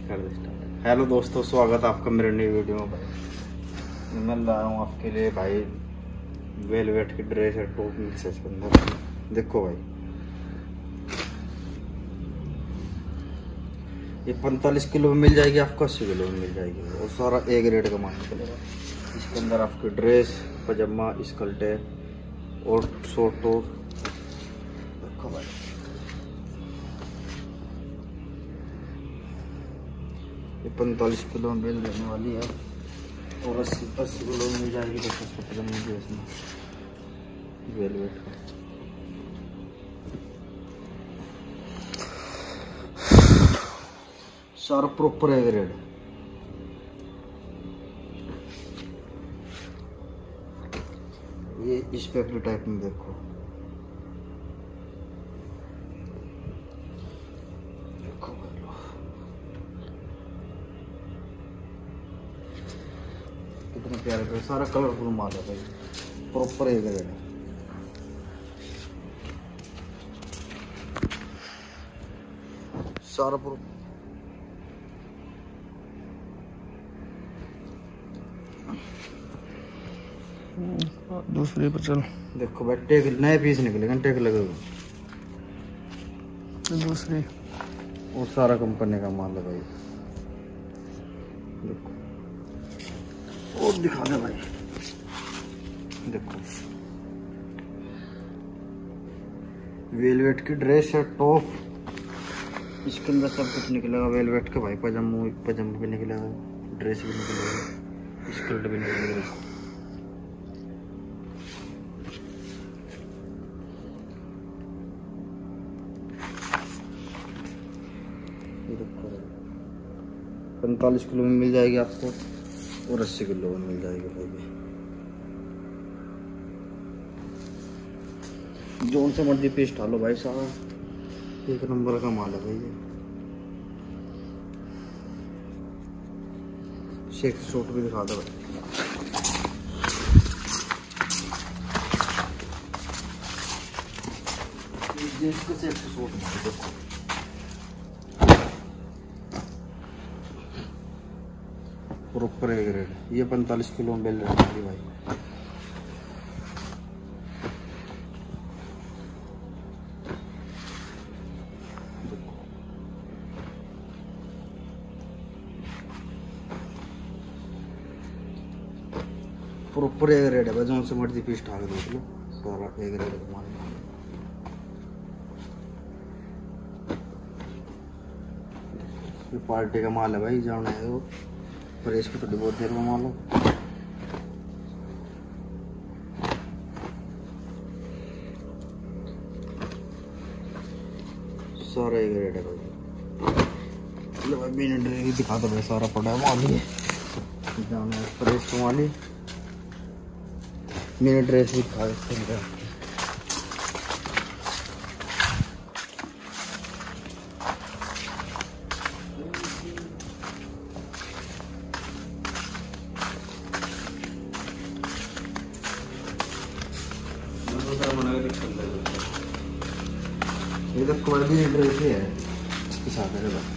कर they start. Hello दोस्तों, स्वागत है आपका मेरे नई वीडियो में। भाई मैं लाया हूँ आपके लिए भाई वेलवेट की ड्रेस है, टॉप मिक्स है इसके अंदर। देखो भाई, ये 45 किलो में मिल जाएगी आपको, 80 किलो में मिल जाएगी, और सारा एक रेट का माल निकलेगा। इसके अंदर आपकी ड्रेस, पजामा, स्कर्ट और शॉर्ट टॉप। देखो भाई, ये 45 किलो में बेल देने वाली है, और 80 किलो में मिल जाएगी। तो उसको पजामा भी इसमें वेलवेट का। सारा प्रॉपर है रेड। ये इस फैक्ट्री टाइप में देखो, कितने प्यारे प्यारे, सारा कलरफुल माल है भाई, प्रॉपर एक रेड है। सारा दूसरी पर चल। देखो भाई, टेक नए पीस निकलेगा, टेक लगेगा। दूसरी और सारा कंपनी का माल है भाई। देखो और दिखा दे भाई, देखो वेलवेट की ड्रेस है, टॉप। इसके अंदर सब कुछ निकलेगा वेलवेट का भाई। पजामा भी निकलेगा, ड्रेस भी निकलेगा, स्कर्ट भी निकलेगा। ये देखो, 45 किलो में मिल जाएगी आपको, और 80 किलो में मिल जाएगी भाई। जोन से मर्जी पीस डालो भाई, सारा एक नंबर का माल है भाई। ये शेक सूट भी दिखा दो भाई। जींस के शेक सूट देखो, प्रॉपर एक रेट। ये 45 किलो में बेल रहेगी भाई। प्रॉपर एक रेट है भाई, जो से मर्जी पीस ढाल देख लो, सारा एक रेट का माल। ये पार्टी का माल है भाई, जाना है वो, और इसको थोड़ी बहुत देर में माल लो। सारा एक रेट है भाई। लो भाई, मैंने ड्रेस दिखा दो भाई, सारा पड़ा है माल। ही जाना है प्रेस वाली, मैंने ड्रेस भी दिखा दी। ये तो क्वालिटी ड्रेस ही है, इसके साथ है भाई।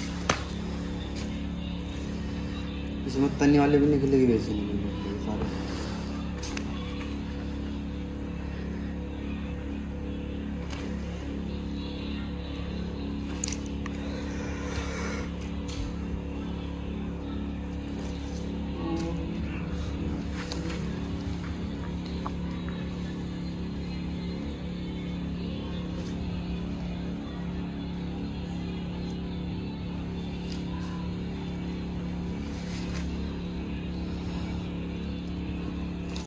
इसमें तनी वाले भी निकलेगी, वैसे निकलेगी सारे।